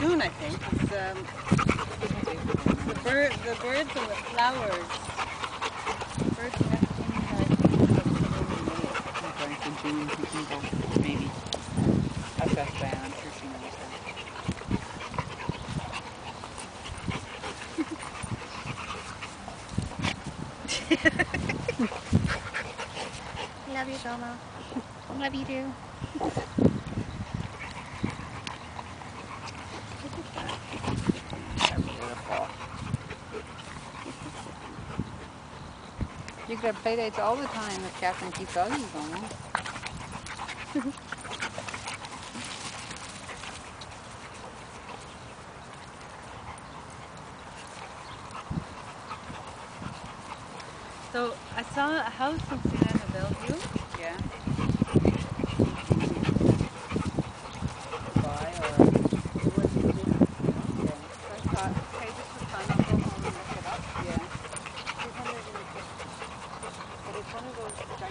Verdun, I think. It's the birds and the flowers. Birds nesting, I think it's I'm going for June and thinking about maybe. I've got Diane, I'm sure she knows that. Love you, Gomo. Love you too. Look at that. That's beautiful. You could have playdates all the time if Catherine keeps Augie going. So I saw a house in Siena Bellevue. Yeah. Buy or it was okay. So I thought, okay, this is fun. I'll go home and look it up. Yeah. 300 in the kitchen. But it's one of those